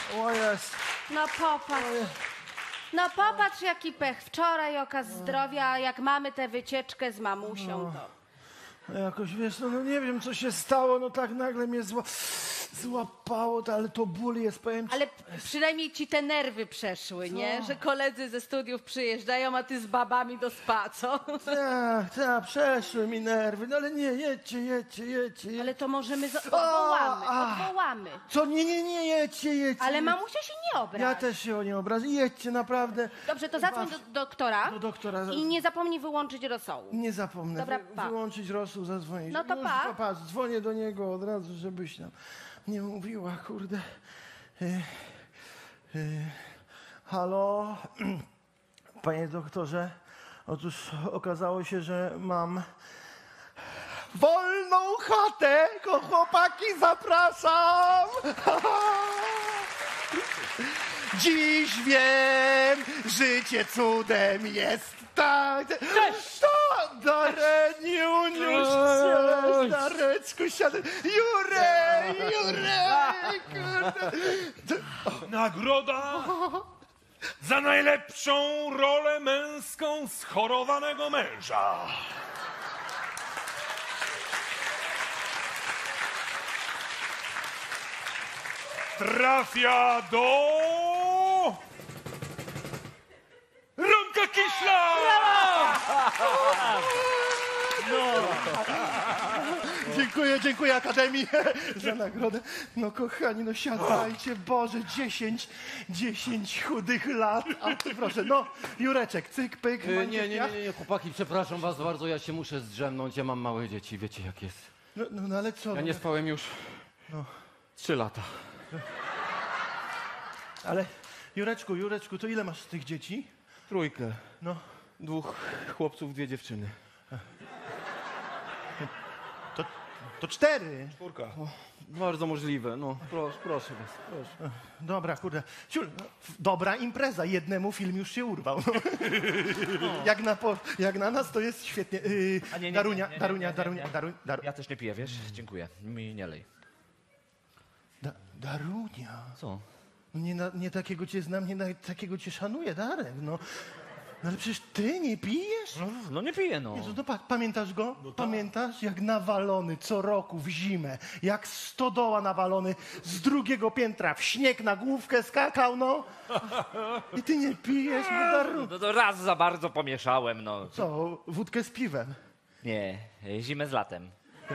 O jest. No popatrz. No popatrz, jaki pech. Wczoraj okaz zdrowia, a jak mamy tę wycieczkę z mamusią, to... No jakoś, wiesz, no nie wiem, co się stało, no tak nagle mnie złapało, ale to ból jest, powiem ci. Ale przynajmniej ci te nerwy przeszły, nie? Że koledzy ze studiów przyjeżdżają, a ty z babami do spa, co? Tak, przeszły mi nerwy, no ale nie, jedźcie. Ale to możemy... Odwołamy. Co? Nie, jedźcie. Ale mamusia się nie obrazi. Ja też się o nie obrażę, jedźcie, naprawdę. Dobrze, to zadzwoń do doktora. Do doktora. I nie zapomnij wyłączyć rosołu. Nie zapomnę. Dobra, pa. Wyłączyć rosół, zadzwonić. No to już, pa. Patrz, dzwonię do niego od razu, żebyś nam nie mówiła, kurde. Halo? Panie doktorze, otóż okazało się, że mam wolną chatę. Chłopaki, zapraszam. Dziś wiem, życie cudem jest tak. Cześć! Dareniuniu, cześć! Dareczku, siadaj. Jurek, kurde. Nagroda za najlepszą rolę męską schorowanego męża. Trafia do... Romka Kiśla! Dziękuję Akademii za nagrodę. No kochani, no siadajcie, Boże, 10 chudych lat. A ty proszę, no, Jureczek, cyk, pyk. Nie, chłopaki, przepraszam was bardzo, ja się muszę zdrzemnąć, ja mam małe dzieci, wiecie jak jest. No ale co? Ja nie spałem już 3 lata. Ale Jureczku, to ile masz z tych dzieci? 3. No. 2 chłopców, 2 dziewczyny. To 4. 4. Bardzo możliwe, no. Proszę was, proszę. Dobra, kurde. Dobra impreza, jednemu film już się urwał. Jak na nas to jest świetnie. Darunia. Ja też nie piję, wiesz? Dziękuję. Mi nie lej. Darunia. Co? Nie takiego cię znam, nie takiego cię szanuję, Darek, no. No ale przecież ty nie pijesz? No nie piję, no. Jezu, no pamiętasz go? Pamiętasz? Jak nawalony co roku w zimę, jak stodoła nawalony z 2. piętra w śnieg na główkę skakał, no. I ty nie pijesz, no Daru. No to raz za bardzo pomieszałem, no. Co, wódkę z piwem? Nie, zimę z latem.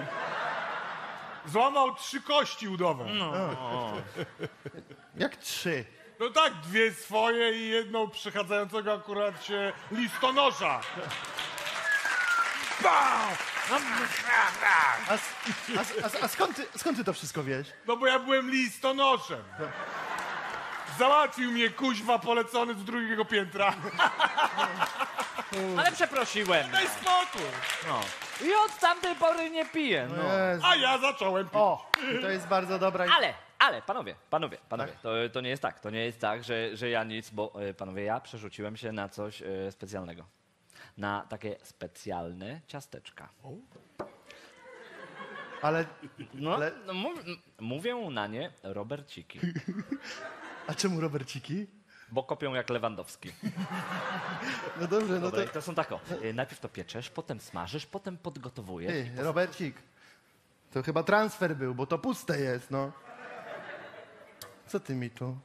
Złamał 3 kości udowe. Jak 3? No tak, 2 swoje i jedną przechadzającego akurat się listonosza. A skąd ty to wszystko wiesz? No bo ja byłem listonoszem. Załatwił mnie kuźwa polecony z 2. piętra. Ale przeprosiłem. Daj spokój. No. I od tamtej pory nie piję, no. Jezu. A ja zacząłem pić. O, to jest bardzo dobra... Ale, panowie, to nie jest tak. To nie jest tak, że ja nic, bo panowie, ja przerzuciłem się na coś specjalnego. Na takie specjalne ciasteczka. Ale... No, mówię na nie Roberciki, A czemu Roberciki? bo kopią jak Lewandowski. No dobrze, no Dobra, to... i to są tak, najpierw to pieczesz, potem smażysz, potem podgotowujesz. Ty, Robercik, to chyba transfer był, bo to puste jest, no. Co ty mi tu?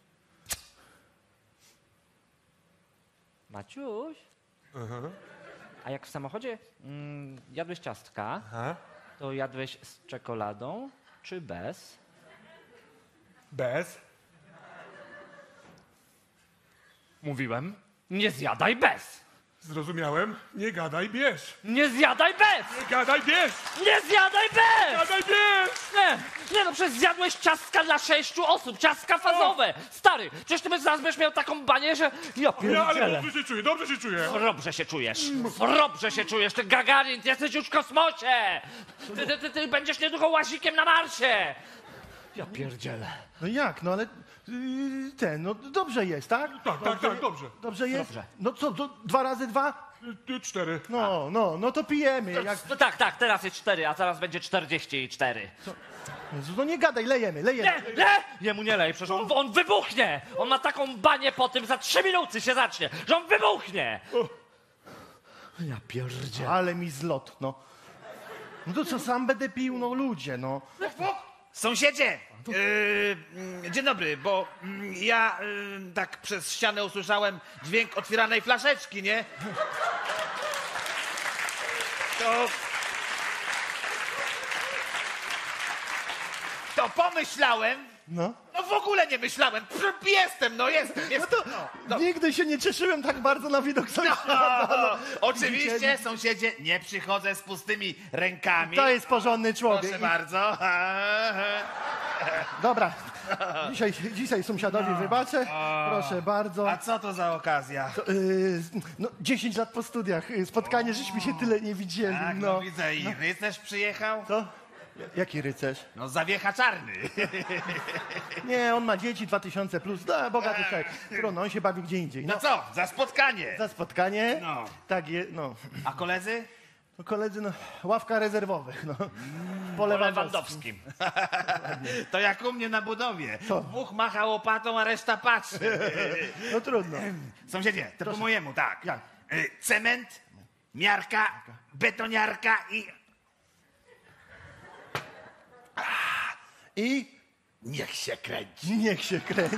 Maciuś? A jak w samochodzie jadłeś ciastka, to jadłeś z czekoladą czy bez? Bez? Mówiłem, nie zjadaj bez! Zrozumiałem. Nie gadaj, bierz. Nie zjadaj bez! Nie gadaj, bierz. Nie zjadaj bez! Gadaj, bierz. Nie no, przecież zjadłeś ciastka dla 6 osób, ciastka fazowe! Stary, przecież ty zaraz miał taką banię, że... Ja Ja, ale pierdzielę. dobrze się czuję. Dobrze się czujesz, ty Gagarin, ty jesteś już w kosmosie! Ty będziesz niedługo łazikiem na Marsie! Ja pierdzielę. No jak, no ale... no dobrze jest, tak? Tak, dobrze. Dobrze jest? Dobrze. No co, 2 razy 2? 4. No to pijemy. Jak... No tak, teraz jest 4, a zaraz będzie 44. Jezu, no nie gadaj, lejemy. Nie! Jemu nie lej, przecież on wybuchnie! On ma taką banię po tym, za 3 minuty się zacznie, że on wybuchnie! Ja pierdzie. Ale mi zlot, no. No to co, sam będę pił, no ludzie, no. Sąsiedzie! Dzień dobry, bo ja tak przez ścianę usłyszałem dźwięk otwieranej flaszeczki, nie? To pomyślałem, No. no w ogóle nie myślałem, jestem. No. Nigdy się nie cieszyłem tak bardzo na widok sąsiada. No. Oczywiście, sąsiedzie, nie przychodzę z pustymi rękami. To jest porządny człowiek. Proszę bardzo. Dobra, dzisiaj sąsiadowi wybaczę, proszę bardzo. A co to za okazja? To, no, 10 lat po studiach, spotkanie, żeśmy się tyle nie widzieli. Tak, no widzę, i rycerz przyjechał? To? Jaki rycerz? No zawiecha czarny. Nie, on ma dzieci 2000 plus, no, bogaty człowiek. Trudno, on się bawi gdzie indziej. No co, za spotkanie. Za spotkanie? No. Tak, no. A koledzy? No, koledzy, no, ławka rezerwowych, no. Po Lewandowskim. To jak u mnie na budowie. Co? Dwóch macha łopatą, a reszta patrzy. No trudno. Sąsiedzie, to po mojemu, tak. Jak? Cement, miarka, betoniarka i... I Niech się kręci. niech się kręci.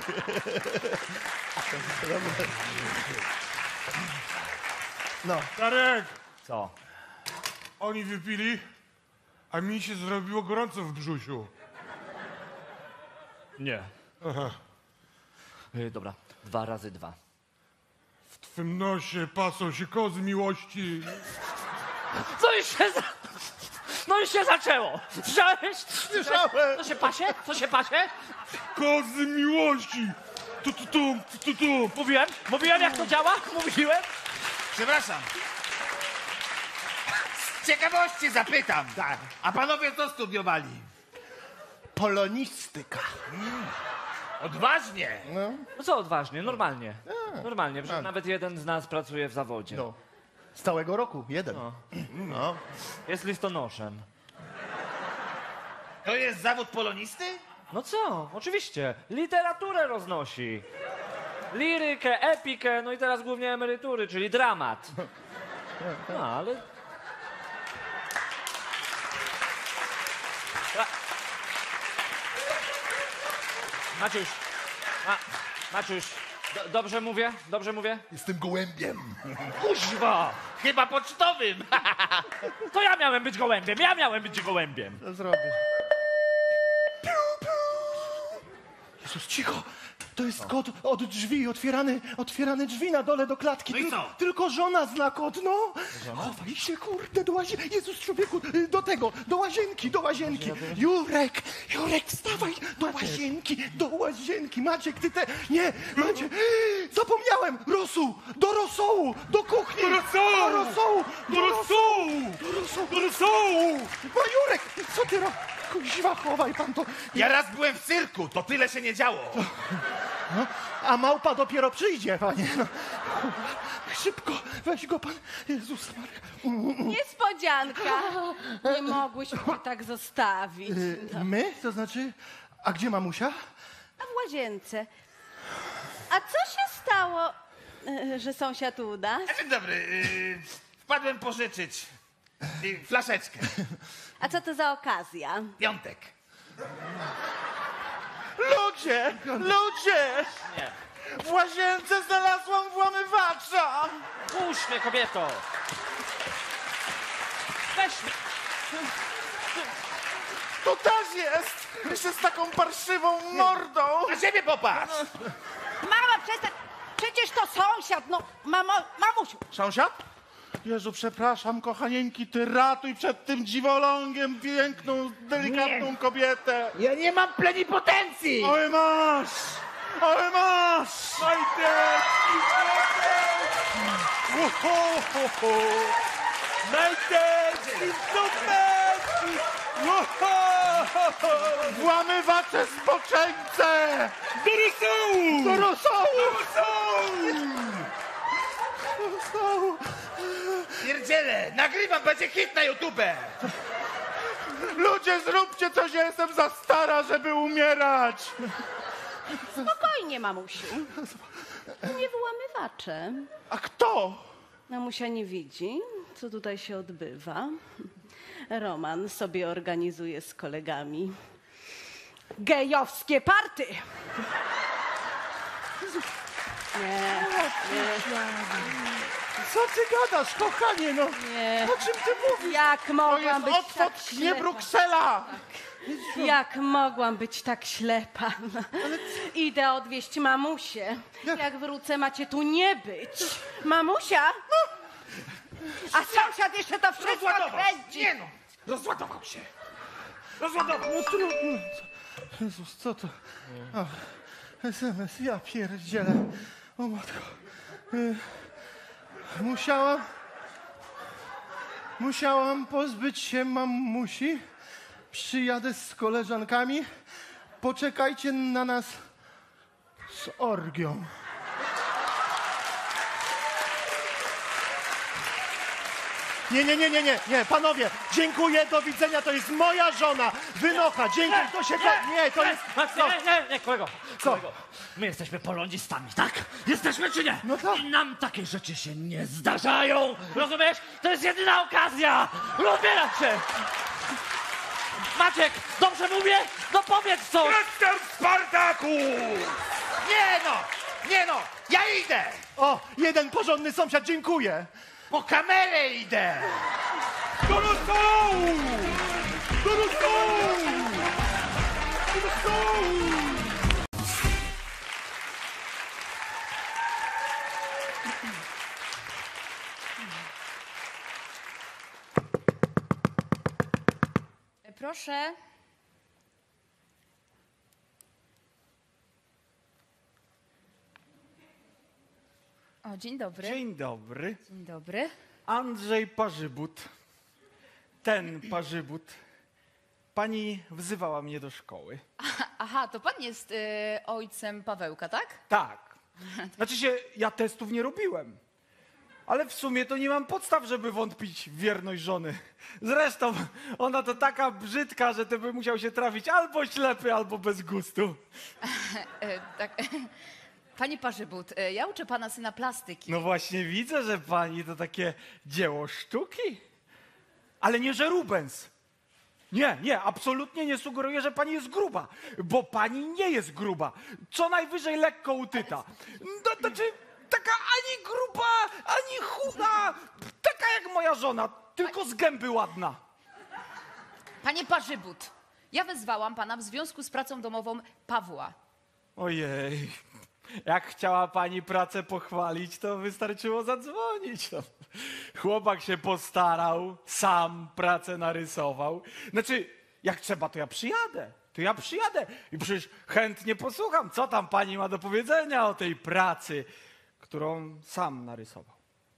No, Darek, Co? oni wypili, a mi się zrobiło gorąco w brzusiu. Nie. Dobra, 2 razy 2. W twym nosie pasą się kozy miłości. No i się zaczęło! Słyszałeś? Słyszałem. Co się pasie? Kozy miłości! Tu. Mówiłem jak to działa? Mówiłem? Przepraszam. Z ciekawości zapytam. Tak. A panowie co studiowali? Polonistyka. Odważnie. No co odważnie, normalnie. Normalnie, przecież nawet jeden z nas pracuje w zawodzie. No. Z całego roku, jeden. No. Jest listonoszem. To jest zawód polonisty? No co? Oczywiście. Literaturę roznosi. Lirykę, epikę, no i teraz głównie emerytury, czyli dramat. No, ale... Maciuś, Maciuś, dobrze mówię? Dobrze mówię? Jestem gołębiem. Kuźwa! Chyba pocztowym. To ja miałem być gołębiem. Co zrobię? Jezus, cicho! To jest kot od drzwi, otwierane drzwi na dole do klatki. No i co? Tylko żona zna kot, no. Chowaj się, kurde, do łazienki. Jezus, człowieku, do łazienki. Jurek, wstawaj, do łazienki. Maciek, ty nie, Maciek, zapomniałem. Do rosołu, do kuchni. Do rosołu. No, Jurek, co ty robisz? Kuźwa, chowaj pan to. Ja raz byłem w cyrku, to tyle się nie działo. No, a małpa dopiero przyjdzie, panie. No. Szybko, weź go pan. Jezus Maria. Niespodzianka. Nie mogłyśmy tak zostawić. My? To znaczy, a gdzie mamusia? A w łazience. A co się stało, że sąsiad uda? Dzień dobry. Wpadłem pożyczyć flaszeczkę. A co to za okazja? Piątek. Ludzie! Nie. W łazience znalazłam włamywacza! Puść mnie, kobieto! Weź mnie! To też jest! Jeszcze z taką parszywą mordą! Na siebie popatrz. Mama, przecież to sąsiad, no, mamusiu. Sąsiad? Jezu, przepraszam, kochanieńki, ty ratuj przed tym dziwolągiem piękną, delikatną kobietę! Ja nie mam plenipotencji. Oj masz! Włamywacze spoczęce! Do rosołu! Pierdziele, nagrywam, będzie hit na YouTube. Ludzie, zróbcie coś, ja jestem za stara, żeby umierać. Spokojnie, mamusiu. Nie wyłamywacze. A kto? Mamusia nie widzi, co tutaj się odbywa. Roman sobie organizuje z kolegami gejowskie party. Nie, Co ty gadasz, kochanie, no? nie. O czym ty mówisz? Jak To mogłam jest być tak Otwock, nie ślepa? Bruksela. Jak mogłam być tak ślepa? Idę odwieźć mamusię. Jak wrócę, macie tu nie być. Mamusia? A sąsiad jeszcze to wszystko kręci. Nie no, rozładował się. Rozładował. No trudno. Jezus, co to? Ach, SMS, ja pierdzielę. O matko. Musiałam pozbyć się mamusi. Przyjadę z koleżankami. Poczekajcie na nas z orgią. Nie, panowie, dziękuję, do widzenia, to jest moja żona, wynocha, dzięki, to się... Nie, to jest... Nie, kolego. Co? Kolego, my jesteśmy polonistami, tak? Jesteśmy czy nie? No tak. I nam takie rzeczy się nie zdarzają. Rozumiesz? To jest jedyna okazja. Rozbierać się. Maciek, dobrze mówię? No powiedz coś. Jestem Spartaku! Nie no, ja idę. O, jeden porządny sąsiad, dziękuję. Po kamerę idę. Do stołu! Do stołu! Do stołu! Proszę. O, dzień dobry. Dzień dobry. Dzień dobry. Andrzej Parzybut. Ten Parzybut. Pani wzywała mnie do szkoły. Aha, to pan jest ojcem Pawełka, tak? Tak. Znaczy się, ja testów nie robiłem. Ale w sumie to nie mam podstaw, żeby wątpić w wierność żony. Zresztą ona to taka brzydka, że ty by musiał się trafić albo ślepy, albo bez gustu. Tak. Panie Parzybut, ja uczę pana syna plastyki. No właśnie widzę, że pani to takie dzieło sztuki. Ale nie, że Rubens. Nie, absolutnie nie sugeruję, że pani jest gruba, bo pani nie jest gruba. Co najwyżej lekko utyta. No, znaczy, taka ani gruba, ani chuda, taka jak moja żona, tylko z gęby ładna. Panie Parzybut, ja wezwałam pana w związku z pracą domową Pawła. Ojej, jak chciała pani pracę pochwalić, to wystarczyło zadzwonić. No. Chłopak się postarał, sam pracę narysował. Znaczy, jak trzeba, to ja przyjadę. I przecież chętnie posłucham, co tam pani ma do powiedzenia o tej pracy, którą sam narysował.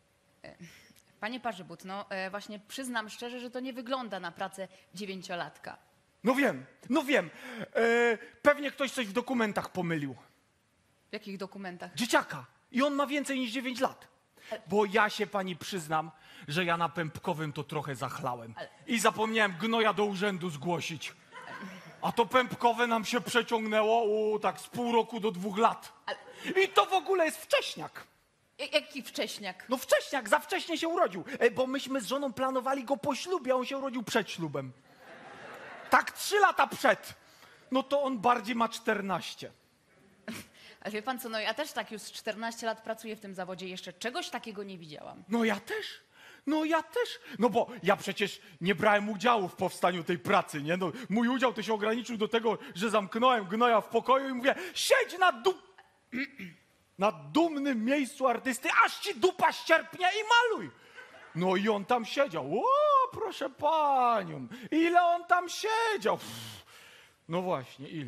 Panie Parzybut, no właśnie przyznam szczerze, że to nie wygląda na pracę 9-latka. No wiem. Pewnie ktoś coś w dokumentach pomylił. W jakich dokumentach? Dzieciaka. I on ma więcej niż 9 lat. Bo ja się pani przyznam, że ja na Pępkowym to trochę zachlałem. I zapomniałem gnoja do urzędu zgłosić. A to Pępkowe nam się przeciągnęło tak z pół roku do 2 lat. I to w ogóle jest wcześniak. Jaki wcześniak? No wcześniak, za wcześnie się urodził. Bo myśmy z żoną planowali go po ślubie, a on się urodził przed ślubem. Tak 3 lata przed. No to on bardziej ma 14. Ale wie pan co, no ja też tak już 14 lat pracuję w tym zawodzie, jeszcze czegoś takiego nie widziałam. No ja też. No bo ja przecież nie brałem udziału w powstaniu tej pracy, nie? No, mój udział to się ograniczył do tego, że zamknąłem gnoja w pokoju i mówię, siedź na dumnym miejscu artysty, aż ci dupa ścierpnie i maluj. No i on tam siedział. O, proszę panią, ile on tam siedział? No właśnie, ile?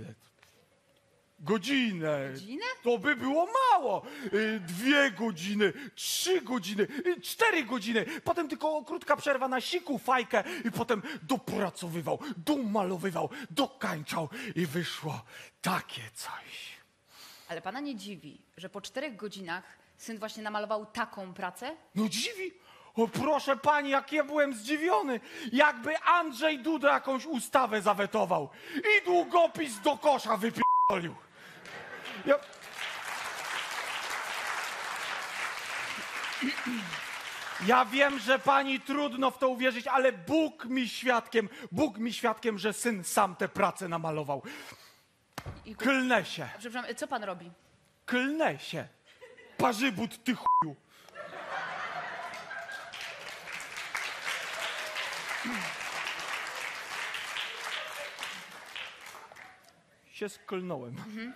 Godzinę. Godzinę? To by było mało. 2 godziny, 3 godziny, 4 godziny. Potem tylko krótka przerwa na siku, fajkę i potem dopracowywał, domalowywał, dokańczał i wyszło takie coś. Ale pana nie dziwi, że po 4 godzinach syn właśnie namalował taką pracę? No dziwi. O proszę pani, jak ja byłem zdziwiony. Jakby Andrzej Duda jakąś ustawę zawetował i długopis do kosza wypierdolił. Ja wiem, że pani trudno w to uwierzyć, ale Bóg mi świadkiem, że syn sam tę pracę namalował. Klnę się, Przepraszam, co pan robi? klnę się. Parzybut, ty chuju. Się sklnąłem.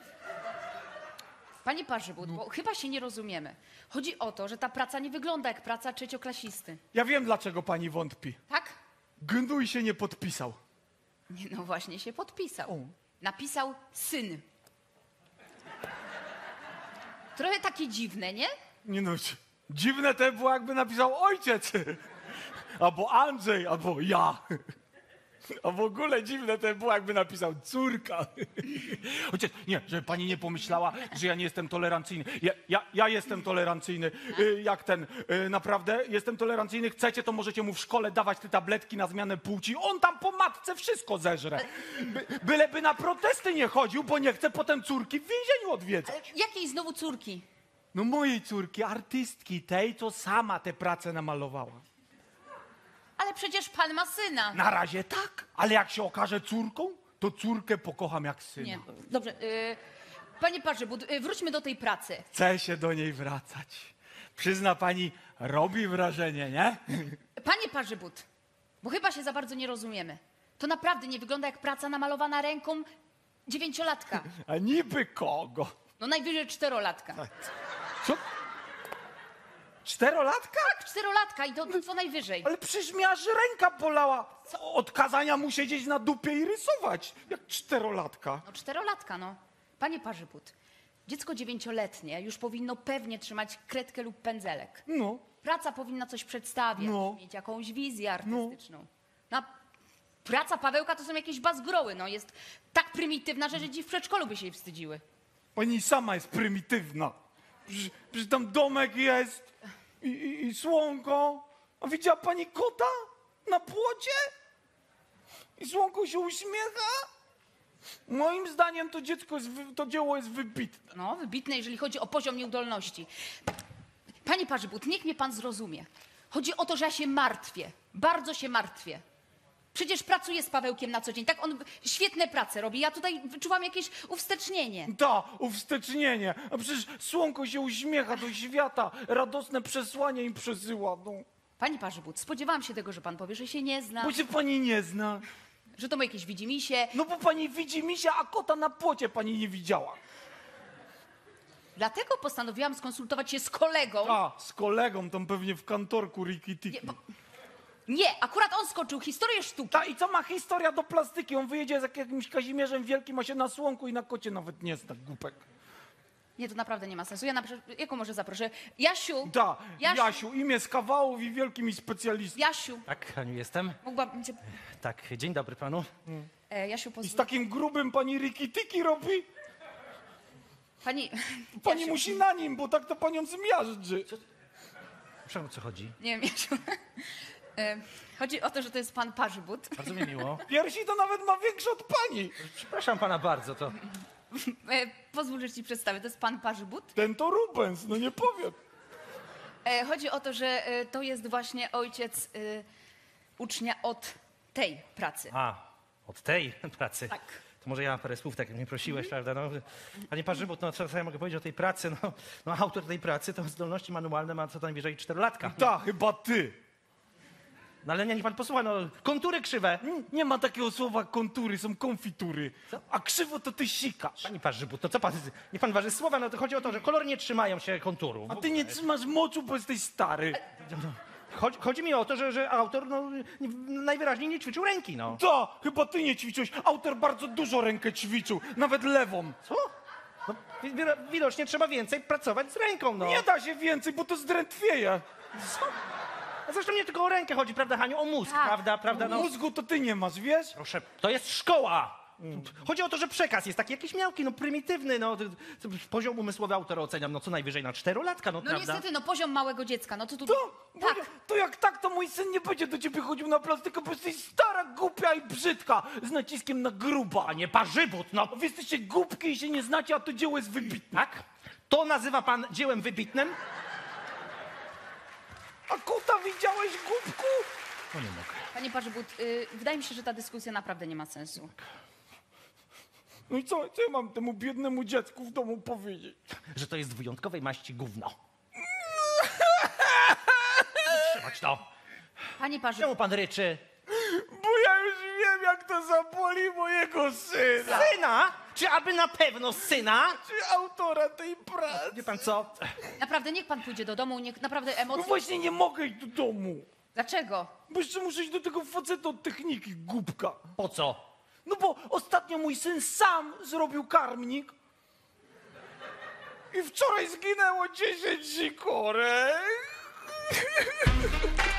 Panie Parzybut, bo chyba się nie rozumiemy. Chodzi o to, że ta praca nie wygląda jak praca trzecioklasisty. Ja wiem, dlaczego pani wątpi. Tak? Gnój się nie podpisał. Nie, no właśnie się podpisał. Napisał syn. Trochę takie dziwne, nie? Nie no, dziwne to było, jakby napisał ojciec. Albo Andrzej, albo ja. A w ogóle dziwne to było, jakby napisał córka. Chociaż nie, żeby pani nie pomyślała, że ja nie jestem tolerancyjny. Ja jestem tolerancyjny. Naprawdę jestem tolerancyjny. Chcecie, to możecie mu w szkole dawać te tabletki na zmianę płci. On tam po matce wszystko zeżre. Byleby na protesty nie chodził, bo nie chce potem córki w więzieniu odwiedzać. Ale jakiej znowu córki? No mojej córki, artystki, tej, co sama tę pracę namalowała. Ale przecież pan ma syna. Na razie tak, ale jak się okaże córką, to córkę pokocham jak syna. Nie, dobrze. Panie Parzybut, wróćmy do tej pracy. Chcę się do niej wracać. Przyzna pani, robi wrażenie, nie? Panie Parzybut, bo chyba się za bardzo nie rozumiemy. To naprawdę nie wygląda jak praca namalowana ręką 9-latka. A niby kogo? No najwyżej 4-latka. Co? 4-latka? Tak, 4-latka i to co najwyżej. Ale przecież mnie aż ręka bolała. Od kazania mu siedzieć na dupie i rysować. Jak 4-latka. No 4-latka, no. Panie Parzybut, dziecko 9-letnie już powinno pewnie trzymać kredkę lub pędzelek. No. Praca powinna coś przedstawiać, No. mieć jakąś wizję artystyczną. No. Praca Pawełka to są jakieś bazgroły, no. Jest tak prymitywna, że dzieci w przedszkolu by się jej wstydziły. Pani sama jest prymitywna. Przecież tam domek jest i słonko. A widziała pani kota na płocie? I słonko się uśmiecha? Moim zdaniem to to dzieło jest wybitne. No, wybitne, jeżeli chodzi o poziom nieudolności. Panie Parzybut, niech mnie pan zrozumie. Chodzi o to, że ja się martwię. Bardzo się martwię. Przecież pracuję z Pawełkiem na co dzień. Tak, on świetne prace robi. Ja tutaj wyczuwam jakieś uwstecznienie. Da, uwstecznienie. A przecież słonko się uśmiecha do świata. Radosne przesłanie im przesyła. No. Panie Parzybut, spodziewałam się tego, że pan powie, że się nie zna. Bo się pani nie zna. Że to ma jakieś widzimisię. No bo pani widzi misia, a kota na płocie pani nie widziała. Dlatego postanowiłam skonsultować się z kolegą. A, z kolegą tam pewnie w kantorku Rikitiki. Nie, akurat on skończył historię sztuki. Ta i co ma historia do plastyki? On wyjedzie z jakimś Kazimierzem Wielkim, a się na słonku i na kocie nawet nie zna, głupek. Nie, to naprawdę nie ma sensu. Jaką może zaproszę? Jasiu! Da, Jasiu, imię z kawałów i wielkimi specjalistą. Jasiu! Tak, Haniu, jestem. Mogłabym cię... Tak, dzień dobry panu. Jasiu, I z pozwól... takim grubym pani Rikitiki robi? Pani... Pani Jasiu, musi na nim, bo tak to panią zmiażdży. Proszę, o co chodzi? Nie wiem, Jasiu. Chodzi o to, że to jest pan Parzybut. Bardzo mi miło. Piersi to nawet ma większe od pani. Przepraszam pana bardzo, to... Pozwól, że ci przedstawię. To jest pan Parzybut. Ten to Rubens, no nie powiem. Chodzi o to, że to jest właśnie ojciec ucznia od tej pracy. A, od tej pracy. Tak. To może ja parę słów, tak jak mnie prosiłeś, prawda? No, panie Parzybut, no co ja mogę powiedzieć o tej pracy? No autor tej pracy to zdolności manualne ma co najwyżej 4-latka. Ta, chyba ty. No ale niech pan posłucha, no kontury krzywe. Nie ma takiego słowa kontury, są konfitury. A krzywo to ty sikasz. Panie Parzybut, to co pan, niech pan waży słowa, no to chodzi o to, że kolory nie trzymają się konturu. A ty nie trzymasz moczu, bo jesteś stary. Chodzi mi o to, że autor najwyraźniej nie ćwiczył ręki, no. Da, chyba ty nie ćwiczyłeś. Autor bardzo dużo rękę ćwiczył, nawet lewą. Co? No, widocznie trzeba więcej pracować z ręką, no. Nie da się więcej, bo to zdrętwieje. Co? A zresztą nie tylko o rękę chodzi, prawda, Haniu? O mózg, Tak. prawda, no. Mózgu to ty nie masz, wiesz? Proszę, to jest szkoła. Chodzi o to, że przekaz jest taki jakiś miałki, no prymitywny, no. Poziom umysłowy autora oceniam, no co najwyżej na 4-latka, no No prawda? niestety, no poziom małego dziecka, no to tu... Tak. To jak tak, to mój syn nie będzie do ciebie chodził na plastykę, bo jesteś stara, głupia i brzydka, z naciskiem na gruba. A nie parzybut, no. Wy jesteście głupki i się nie znacie, a to dzieło jest wybitne. Tak? To nazywa pan dziełem wybitnym? A kota widziałeś, głupku? No nie mogę. Panie Parzybut, wydaje mi się, że ta dyskusja naprawdę nie ma sensu. No i co ja mam temu biednemu dziecku w domu powiedzieć? Że to jest wyjątkowej maści gówno. Trzymać to. Panie Parzybut, Czemu pan ryczy? Bo ja już wiem, jak to zaboli mojego syna. Syna? Czy aby na pewno syna? Czy autora tej pracy? Wie pan co? naprawdę niech pan pójdzie do domu, niech naprawdę No emocje... właśnie nie mogę iść do domu. Dlaczego? Bo jeszcze muszę iść do tego faceta od techniki, głupka. Po co? No bo ostatnio mój syn sam zrobił karmnik i wczoraj zginęło 10 sikorek.